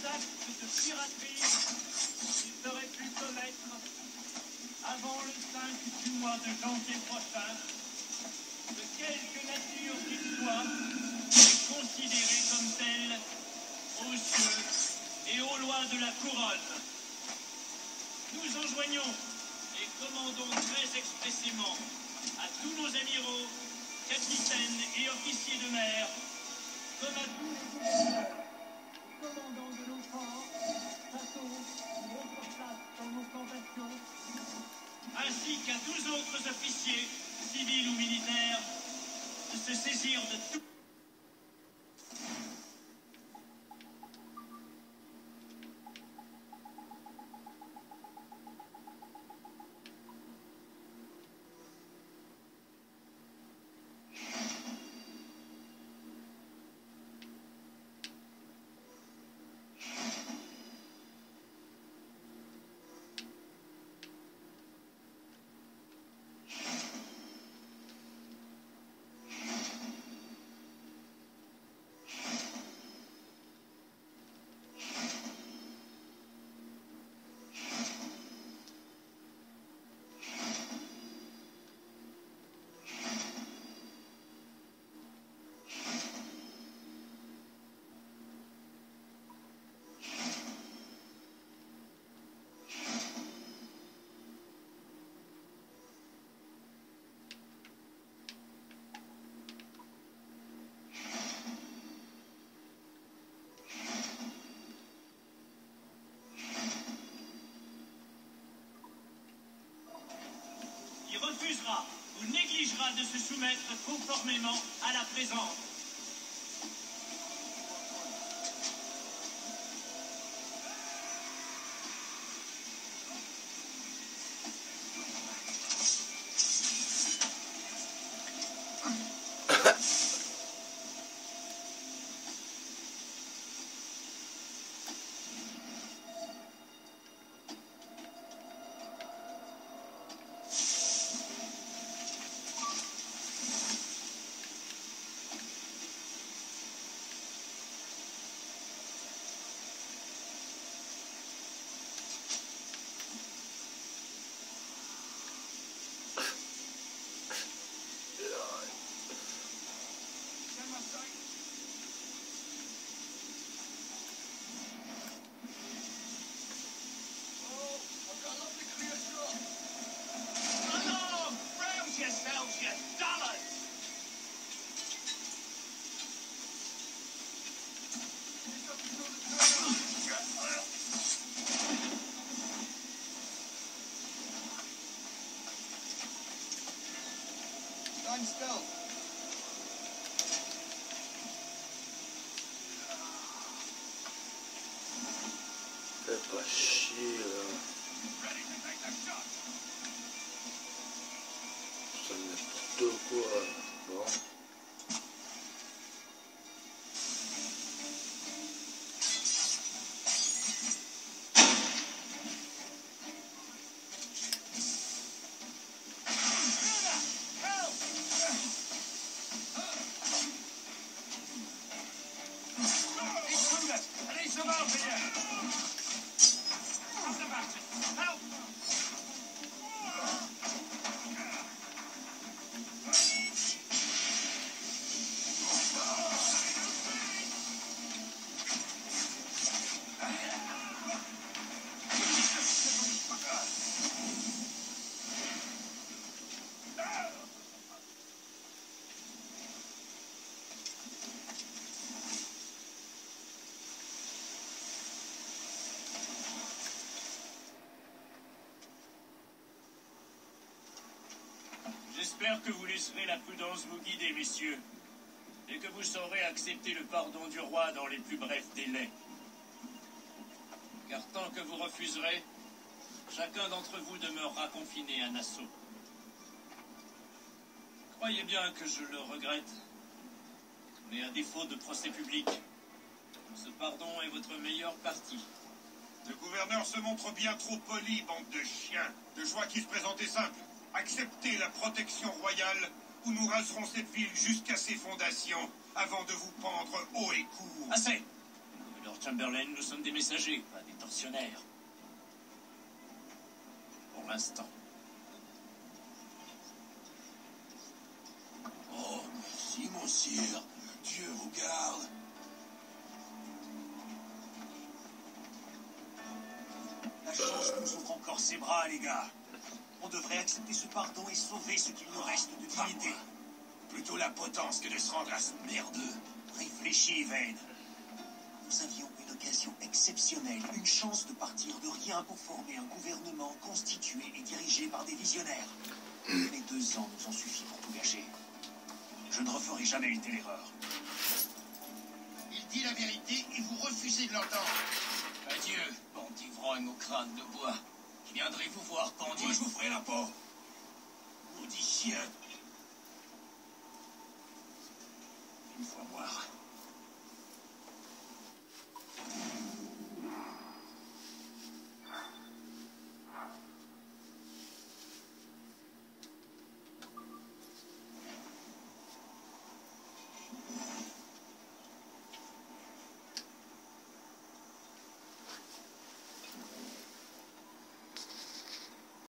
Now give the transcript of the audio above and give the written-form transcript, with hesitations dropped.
actes de piraterie qu'ils auraient pu commettre avant le 5 du mois de janvier prochain, de quelque nature qu'ils soient, est considéré comme tel aux cieux et aux lois de la couronne. Nous enjoignons et commandons très expressément à tous nos amiraux, capitaines et officiers de mer, comme à tous les commandants de nos forts, bateaux ou autres places dans nos plantations, ainsi qu'à 12 autres officiers, civils ou militaires, de se saisir de tout. Refusera ou négligera de se soumettre conformément à la présente. Stand still. Fais pas chier là. C'est n'importe quoi. Bon. J'espère que vous laisserez la prudence vous guider, messieurs, et que vous saurez accepter le pardon du roi dans les plus brefs délais. Car tant que vous refuserez, chacun d'entre vous demeurera confiné à Nassau. Croyez bien que je le regrette, mais à défaut de procès public, ce pardon est votre meilleure partie. Le gouverneur se montre bien trop poli, bande de chiens. Le choix qui se présentait simple. Acceptez la protection royale ou nous raserons cette ville jusqu'à ses fondations avant de vous pendre haut et court. Assez! Vous Lord Chamberlain, nous sommes des messagers, pas des tortionnaires. Pour l'instant. Oh, merci, mon sire. Dieu vous garde. La chance nous ouvre encore ses bras, les gars. On devrait accepter ce pardon et sauver ce qu'il nous reste de dignité. Plutôt la potence que de se rendre à ce merdeux. Réfléchis, Vayne. Nous avions une occasion exceptionnelle, une chance de partir de rien pour former un gouvernement constitué et dirigé par des visionnaires. Les 2 ans nous ont suffi pour tout gâcher. Je ne referai jamais une telle erreur. Il dit la vérité et vous refusez de l'entendre. Adieu, bandit vrogne au crâne de bois. Viendrez-vous voir pendu? Moi, je vous ferai la peau. Maudit chien. Une fois voir.